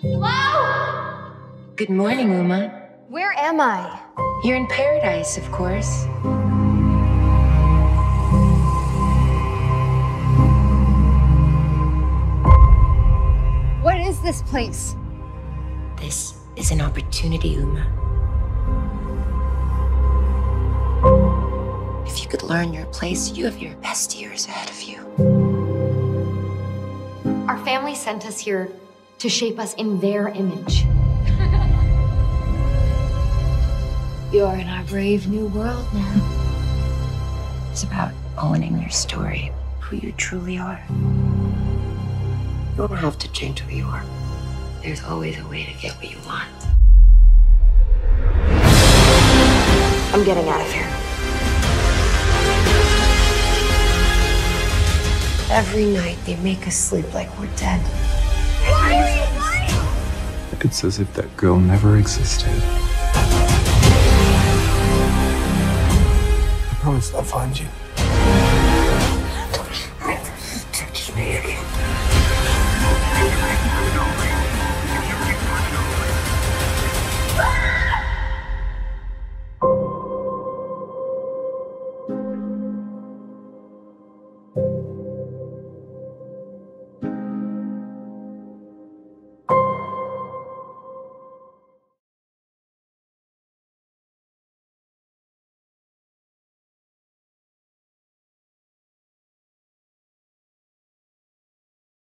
Hello? Good morning, Uma. Where am I? You're in paradise, of course. What is this place? This is an opportunity, Uma. If you could learn your place, you have your best years ahead of you. Our family sent us here to shape us in their image. You're in our brave new world now. It's about owning your story, who you truly are. You don't have to change who you are. There's always a way to get what you want. I'm getting out of here. Every night they make us sleep like we're dead. It's as if that girl never existed. I promise I'll find you. Don't ever touch me again.